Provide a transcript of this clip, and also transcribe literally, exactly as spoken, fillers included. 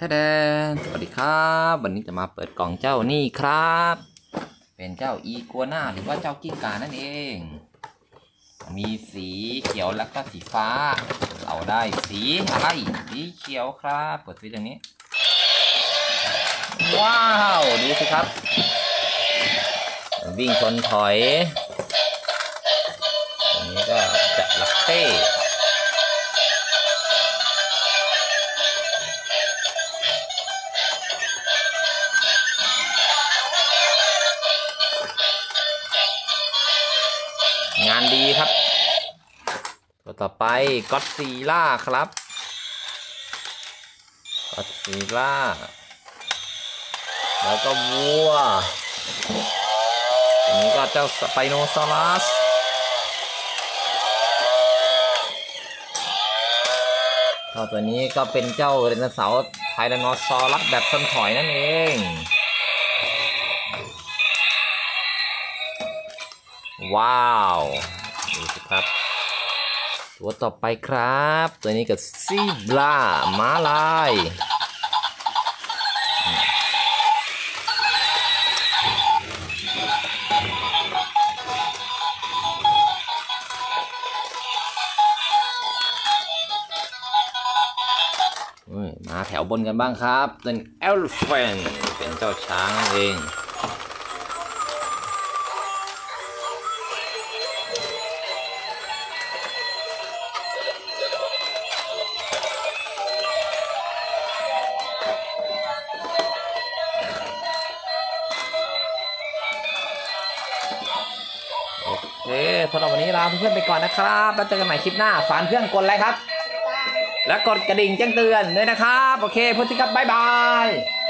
ท่าแดนสวัสดีครับวันนี้จะมาเปิดกล่องเจ้านี่ครับเป็นเจ้าอีกัวน่าหรือว่าเจ้ากิ้งก่านั่นเองมีสีเขียวแล้วก็สีฟ้าเราได้สีอะไรสีเขียวครับเปิดสีอย่างนี้ว้าวดูสิครับวิ่งชนถอยอันนี้ก็จะลักเต้งานดีครับตัวต่อไปก็อดซีล่าครับก็อดซีล่าแล้วก็วัวอันนี้ก็เจ้าสไปโนซอรัสตัวนี้ก็เป็นเจ้าไดโนเสาร์ไทแรนโนซอรัสแบบชนถอยนั่นเองว้าวดูสิครับตัวต่อไปครับตัวนี้กับซีบราม้าลายมาแถวบนกันบ้างครับเป็นเอลเฟนเป็นเจ้าช้างเองโอเคสำหรับวันนี้ลาเพื่อนๆไปก่อนนะครับแล้วเจอกันใหม่คลิปหน้าฝากเพื่อนกดไลค์ครับและกดกระดิ่งแจ้งเตือนด้วยนะครับโอเคพุทธิครับบ๊ายบาย